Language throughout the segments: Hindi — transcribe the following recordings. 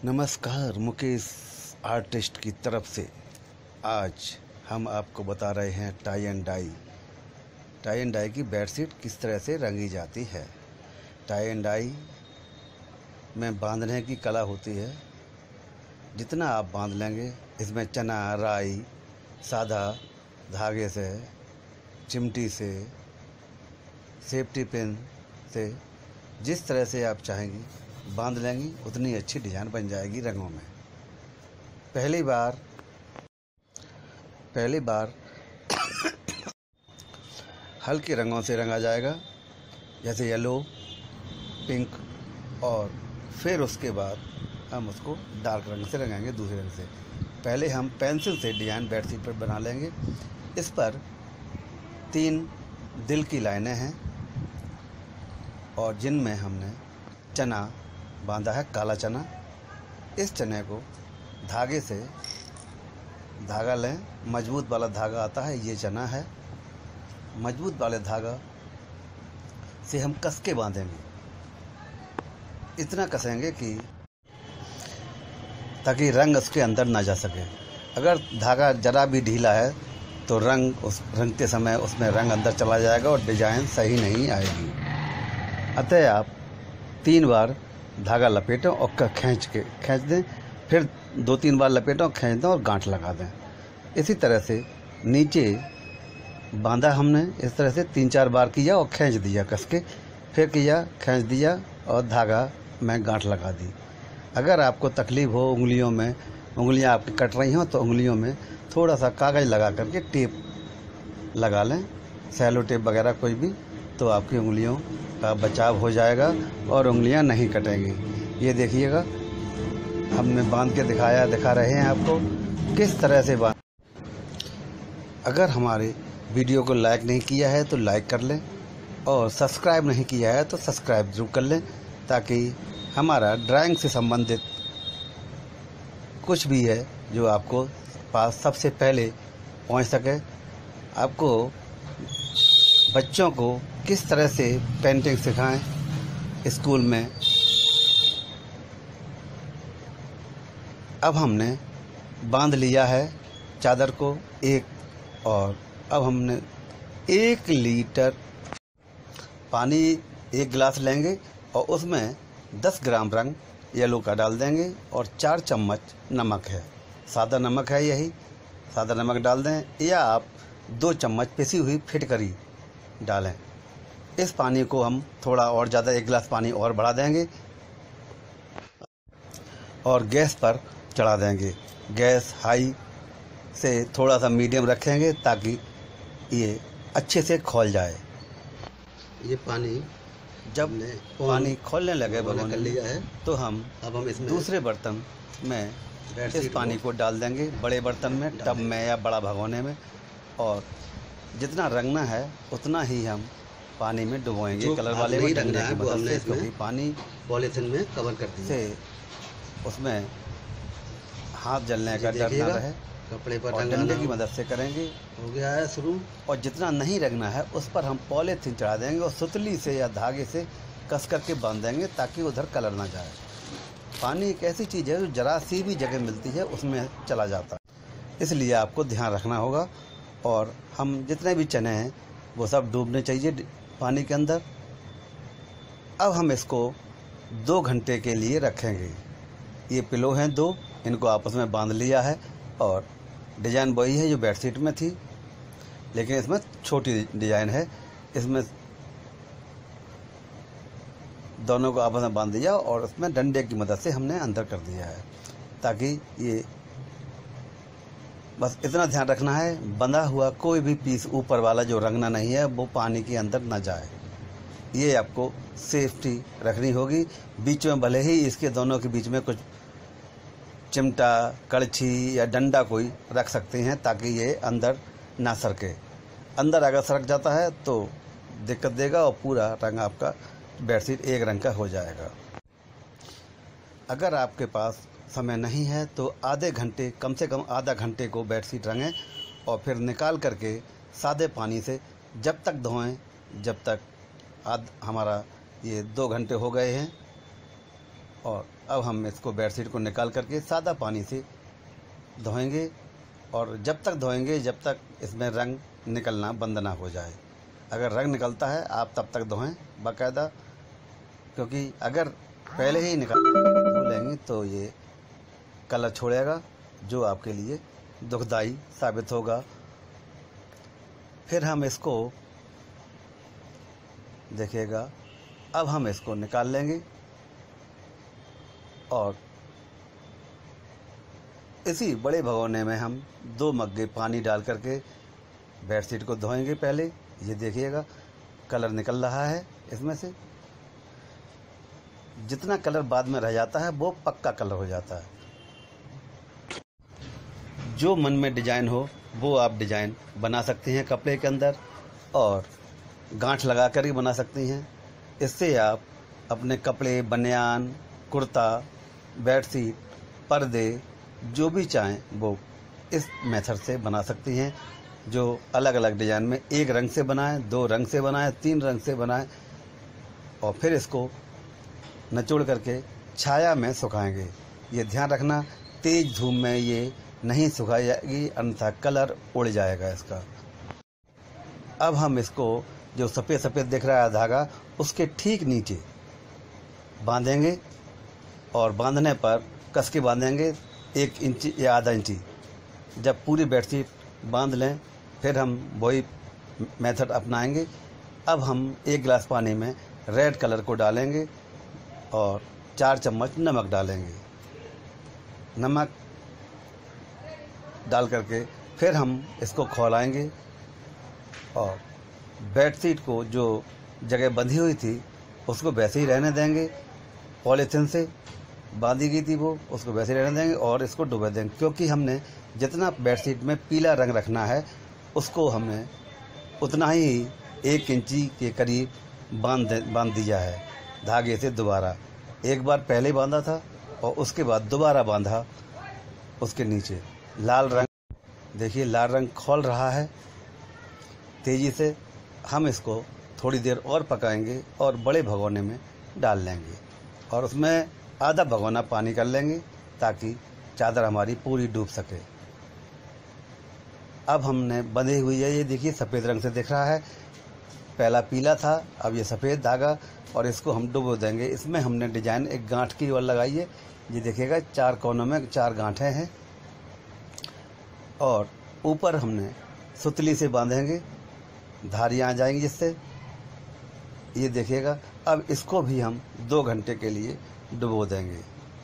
नमस्कार, मुकेश आर्टिस्ट की तरफ से आज हम आपको बता रहे हैं टाई एंड डाई की बेडशीट किस तरह से रंगी जाती है। टाई एंड डाई में बांधने की कला होती है। जितना आप बांध लेंगे, इसमें चना, राई, सादा धागे से, चिमटी से, सेफ्टी पिन से, जिस तरह से आप चाहेंगी बांध लेंगी, उतनी अच्छी डिज़ाइन बन जाएगी रंगों में। पहली बार हल्के रंगों से रंगा जाएगा, जैसे येलो, पिंक, और फिर उसके बाद हम उसको डार्क रंग से रंगाएंगे, दूसरे रंग से। पहले हम पेंसिल से डिज़ाइन बेडशीट पर बना लेंगे। इस पर 3 दिल की लाइनें हैं और जिनमें हमने चना बांधा है, काला चना। इस चने को धागे से धागा लें, मजबूत वाला धागा आता है, ये चना है। मजबूत वाले धागा से हम कस के बांधेंगे, इतना कसेंगे कि ताकि रंग उसके अंदर ना जा सके। अगर धागा जरा भी ढीला है तो उस रंगते समय उसमें रंग अंदर चला जाएगा और डिजाइन सही नहीं आएगी। अतः आप 3 बार धागा लपेटें और खींच दें, फिर 2-3 बार लपेटें और खींच दें और गांठ लगा दें। इसी तरह से नीचे बांधा हमने, इस तरह से 3-4 बार किया और खींच दिया कस के, फिर किया, खींच दिया और धागा में गांठ लगा दी। अगर आपको तकलीफ़ हो उंगलियों में, उंगलियां आपकी कट रही हों, तो उंगलियों में थोड़ा सा कागज़ लगा करके टेप लगा लें, सेलो टेप वगैरह कोई भी, तो आपकी उंगलियों का बचाव हो जाएगा और उंगलियां नहीं कटेंगी। ये देखिएगा, हमने बांध के दिखा रहे हैं आपको किस तरह से बांध। अगर हमारे वीडियो को लाइक नहीं किया है तो लाइक कर लें, और सब्सक्राइब नहीं किया है तो सब्सक्राइब जरूर कर लें, ताकि हमारा ड्राइंग से संबंधित कुछ भी है जो आपको पास सबसे पहले पहुंच सके। आपको बच्चों को किस तरह से पेंटिंग सिखाएं स्कूल में। अब हमने बांध लिया है चादर को और अब हमने 1 लीटर पानी, 1 गिलास लेंगे और उसमें 10 ग्राम रंग येलो का डाल देंगे और 4 चम्मच नमक है, सादा नमक है, यही सादा नमक डाल दें, या आप 2 चम्मच पिसी हुई फिटकरी डालें। इस पानी को हम थोड़ा और ज़्यादा 1 गिलास पानी और बढ़ा देंगे और गैस पर चढ़ा देंगे। गैस हाई से थोड़ा सा मीडियम रखेंगे ताकि ये अच्छे से खौल जाए। ये पानी जब पानी खौलने लगे भगोने लिया है, तो हम इसमें दूसरे बर्तन में इस पानी को डाल देंगे, बड़े बर्तन में, टब में या बड़ा भगोने में, और जितना रंगना है उतना ही हम पानी में डुबोएंगे। कलर वाले में डंडे की मदद से, क्योंकि पानी पॉलीथिन में कवर कर दिया से उसमें हाथ जलने का डर ना रहे। कपड़े पर और डंडे की मदद से करेंगे। हो गया है शुरू। और जितना नहीं रंगना है उस पर हम पॉलीथिन चढ़ा देंगे और सुतली से या धागे से कस करके बांध देंगे ताकि उधर कलर ना जाए। पानी एक ऐसी चीज़ है जो जरा सी भी जगह मिलती है उसमें चला जाता है, इसलिए आपको ध्यान रखना होगा। और हम जितने भी चने हैं वो सब डूबने चाहिए पानी के अंदर। अब हम इसको 2 घंटे के लिए रखेंगे। ये पिलो हैं 2, इनको आपस में बांध लिया है और डिज़ाइन वही है जो बेडशीट में थी, लेकिन इसमें छोटी डिज़ाइन है। इसमें दोनों को आपस में बांध दिया और उसमें डंडे की मदद से हमने अंदर कर दिया है, ताकि ये बस इतना ध्यान रखना है, बंधा हुआ कोई भी पीस ऊपर वाला जो रंगना नहीं है वो पानी के अंदर ना जाए। ये आपको सेफ्टी रखनी होगी। बीच में भले ही इसके दोनों के बीच में कुछ चिमटा, कड़छी या डंडा कोई रख सकते हैं ताकि ये अंदर ना सरके। अंदर अगर सरक जाता है तो दिक्कत देगा और पूरा रंग आपका बेडशीट एक रंग का हो जाएगा। अगर आपके पास समय नहीं है तो आधे घंटे, कम से कम आधा घंटे को बेडशीट रंगें और फिर निकाल करके सादे पानी से जब तक धोएं जब तक हमारा ये 2 घंटे हो गए हैं। और अब हम इसको बेडशीट को निकाल करके सादा पानी से धोएंगे, और जब तक धोएंगे जब तक इसमें रंग निकलना बंद ना हो जाए। अगर रंग निकलता है आप तब तक धोएं बाकायदा, क्योंकि अगर पहले ही धो लेंगे तो ये कलर छोड़ेगा, जो आपके लिए दुखदाई साबित होगा। फिर हम इसको देखिएगा, अब हम इसको निकाल लेंगे और इसी बड़े भगोने में हम 2 मग्गे पानी डाल करके बेडशीट को धोएंगे। पहले ये देखिएगा कलर निकल रहा है इसमें से। जितना कलर बाद में रह जाता है वो पक्का कलर हो जाता है। जो मन में डिजाइन हो वो आप डिजाइन बना सकती हैं कपड़े के अंदर, और गांठ लगा कर ही बना सकती हैं। इससे आप अपने कपड़े, बनियान, कुर्ता, बेडशीट, पर्दे जो भी चाहें वो इस मेथड से बना सकती हैं। जो अलग अलग डिजाइन में 1 रंग से बनाएं, 2 रंग से बनाएं, 3 रंग से बनाएं, और फिर इसको निचोड़ करके छाया में सुखाएंगे। ये ध्यान रखना तेज धूप में ये नहीं सुखाई जाएगी, अन्यथा कलर उड़ जाएगा इसका। अब हम इसको जो सफ़ेद सफ़ेद दिख रहा है धागा, उसके ठीक नीचे बांधेंगे, और बांधने पर कस के बांधेंगे 1 इंची या आधा इंची। जब पूरी बेडशीट बांध लें फिर हम वही मेथड अपनाएंगे। अब हम 1 गिलास पानी में रेड कलर को डालेंगे और 4 चम्मच नमक डालेंगे। नमक डाल करके फिर हम इसको खौलाएंगे, और बेडशीट को जो जगह बंधी हुई थी उसको वैसे ही रहने देंगे। पॉलीथिन से बांधी गई थी वो, उसको वैसे ही रहने देंगे और इसको डुबा देंगे, क्योंकि हमने जितना बेडशीट में पीला रंग रखना है उसको हमने उतना ही 1 इंची के करीब बांध दिया है धागे से। दोबारा एक बार पहले बांधा था और उसके बाद दोबारा बांधा उसके नीचे। लाल रंग देखिए, लाल रंग खौल रहा है तेज़ी से। हम इसको थोड़ी देर और पकाएंगे और बड़े भगोने में डाल लेंगे, और उसमें आधा भगोना पानी कर लेंगे ताकि चादर हमारी पूरी डूब सके। अब हमने बंधी हुई है, ये देखिए सफ़ेद रंग से दिख रहा है, पहला पीला था अब ये सफ़ेद धागा, और इसको हम डुबो देंगे। इसमें हमने डिजाइन एक गांठ की ओर लगाई है, ये देखिएगा 4 कोनों में 4 गांठें हैं, और ऊपर हमने सुतली से बांधेंगे, धारियाँ आ जाएंगी जिससे। ये देखिएगा अब इसको भी हम 2 घंटे के लिए डुबो देंगे।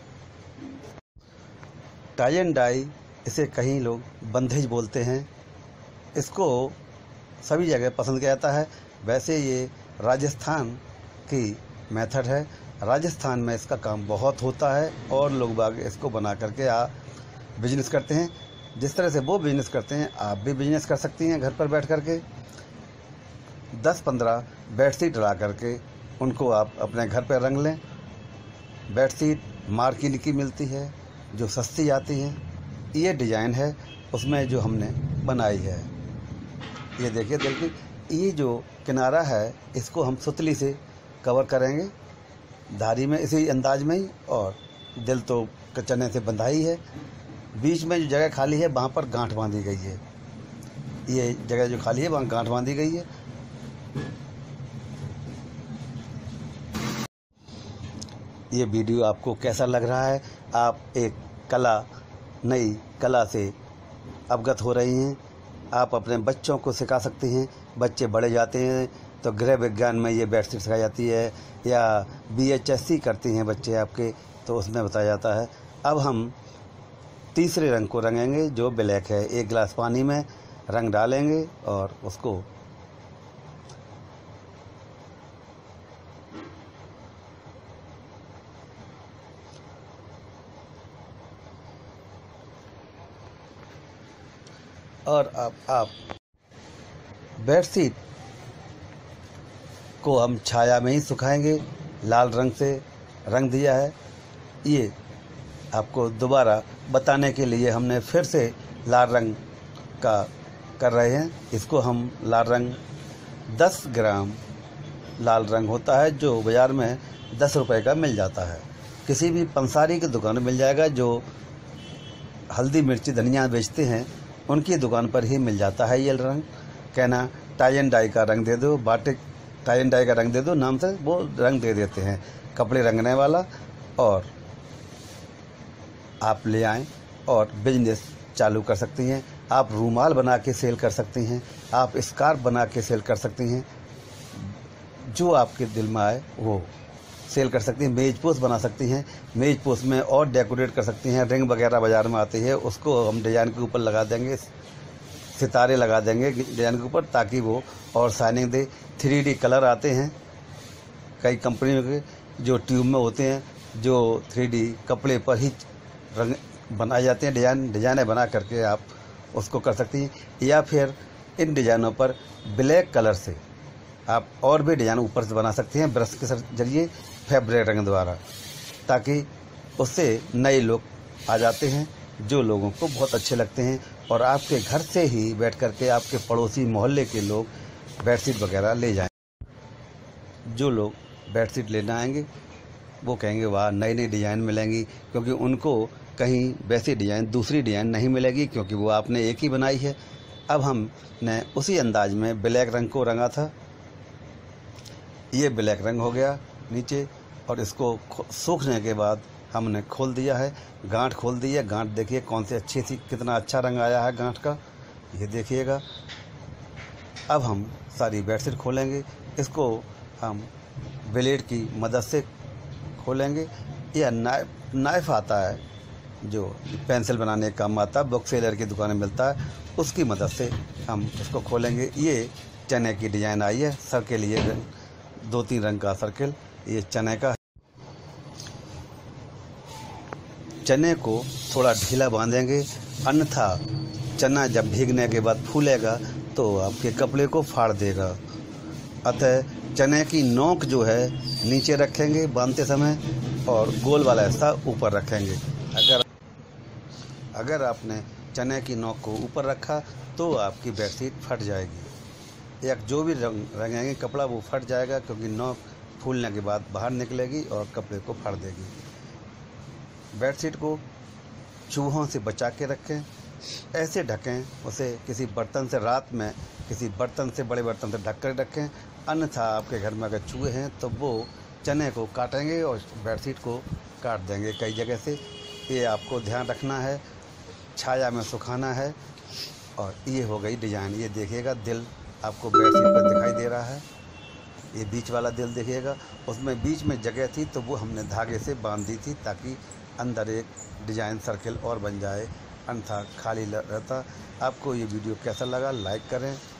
टाई एंड डाई इसे कहीं लोग बंधेज बोलते हैं, इसको सभी जगह पसंद किया जाता है। वैसे ये राजस्थान की मेथड है, राजस्थान में इसका काम बहुत होता है और लोग बाग इसको बना करके बिजनेस करते हैं। जिस तरह से वो बिजनेस करते हैं आप भी बिजनेस कर सकती हैं घर पर बैठ करके। 10-15 बेडशीट ला करके उनको आप अपने घर पर रंग लें। बेडशीट मार्किन की मिलती है जो सस्ती आती हैं। ये डिज़ाइन है उसमें जो हमने बनाई है। ये देखिए, ये जो किनारा है इसको हम सुतली से कवर करेंगे धारी में, इसी अंदाज में ही, और दिल तो चने से बंधाई है। बीच में जो जगह खाली है वहाँ पर गांठ बांधी गई है। ये जगह जो खाली है वहाँ गांठ बांधी गई है। ये वीडियो आपको कैसा लग रहा है? आप एक नई कला से अवगत हो रही हैं। आप अपने बच्चों को सिखा सकती हैं। बच्चे बड़े जाते हैं तो गृह विज्ञान में ये बेडशीट सिखाई जाती है, या BHSC करती हैं बच्चे आपके तो उसमें बताया जाता है। अब हम तीसरे रंग को रंगेंगे जो ब्लैक है। 1 गिलास पानी में रंग डालेंगे और उसको और आप बेडशीट को हम छाया में ही सुखाएंगे। लाल रंग से रंग दिया है। ये आपको दोबारा बताने के लिए हमने फिर से लाल रंग का कर रहे हैं। इसको हम लाल रंग 10 ग्राम लाल रंग होता है जो बाज़ार में 10 रुपए का मिल जाता है। किसी भी पंसारी की दुकान में मिल जाएगा। जो हल्दी मिर्ची धनिया बेचते हैं उनकी दुकान पर ही मिल जाता है ये रंग। कहना टाई एंड डाई का रंग दे दो, बाटिक टाई एंड डाई का रंग दे दो नाम से वो रंग दे देते हैं, कपड़े रंगने वाला। और आप ले आएँ और बिजनेस चालू कर सकती हैं। आप रूमाल बना के सेल कर सकती हैं, आप स्कार्फ बना के सेल कर सकती हैं, जो आपके दिल में आए वो सेल कर सकती हैं। मेज पोस्ट बना सकती हैं, मेज पोस्ट में और डेकोरेट कर सकती हैं। रिंग वगैरह बाज़ार में आती है, उसको हम डिज़ाइन के ऊपर लगा देंगे, सितारे लगा देंगे डिज़ाइन के ऊपर ताकि वो और शाइनिंग दे। 3D कलर आते हैं कई कंपनियों के जो ट्यूब में होते हैं, जो 3D कपड़े पर ही रंग बनाए जाते हैं। डिज़ाइनें बना करके आप उसको कर सकती हैं। या फिर इन डिज़ाइनों पर ब्लैक कलर से आप और भी डिज़ाइन ऊपर से बना सकते हैं ब्रश के जरिए, फैब्रिक रंग द्वारा, ताकि उससे नए लोग आ जाते हैं जो लोगों को बहुत अच्छे लगते हैं। और आपके घर से ही बैठ करके आपके पड़ोसी मोहल्ले के लोग बेडशीट वगैरह ले जाएंगे। जो लोग बेडशीट लेने आएंगे वो कहेंगे वाह नई नई डिज़ाइन मिलेंगी, क्योंकि उनको कहीं वैसी डिज़ाइन दूसरी डिज़ाइन नहीं मिलेगी, क्योंकि वो आपने एक ही बनाई है। अब हमने उसी अंदाज में ब्लैक रंग को रंगा था, ये ब्लैक रंग हो गया नीचे। और इसको सूखने के बाद हमने खोल दिया है, गांठ खोल दी है। गांठ देखिए कौन सी अच्छी थी, कितना अच्छा रंग आया है गांठ का, ये देखिएगा। अब हम सारी बेडशीट खोलेंगे, इसको हम ब्लेड की मदद से खोलेंगे। या नाइफ आता है जो पेंसिल बनाने का काम आता है, बुक सेलर की दुकान में मिलता है, उसकी मदद से हम इसको खोलेंगे। ये चने की डिज़ाइन आई है, सर्किल, ये 2-3 रंग का सर्किल ये चने का। चने को थोड़ा ढीला बांधेंगे, अन्यथा चना जब भीगने के बाद फूलेगा तो आपके कपड़े को फाड़ देगा। अतः चने की नोक जो है नीचे रखेंगे बांधते समय, और गोल वाला हिस्सा ऊपर रखेंगे। अगर आपने चने की नोक को ऊपर रखा तो आपकी बेडशीट फट जाएगी, या जो भी रंगेंगे कपड़ा वो फट जाएगा, क्योंकि नोक फूलने के बाद बाहर निकलेगी और कपड़े को फाड़ देगी। बेडशीट को चूहों से बचा के रखें, ऐसे ढकें उसे किसी बर्तन से, रात में किसी बर्तन से, बड़े बर्तन से ढक कर रखें। अन्यथा आपके घर में अगर चूहे हैं तो वो चने को काटेंगे और बेडशीट को काट देंगे कई जगह से। ये आपको ध्यान रखना है, छाया में सुखाना है। और ये हो गई डिज़ाइन, ये देखिएगा दिल आपको बेडशीट पर दिखाई दे रहा है, ये बीच वाला दिल देखिएगा। उसमें बीच में जगह थी तो वो हमने धागे से बांध दी थी ताकि अंदर एक डिज़ाइन सर्किल और बन जाए, अन्यथा खाली रहता। आपको ये वीडियो कैसा लगा लाइक करें।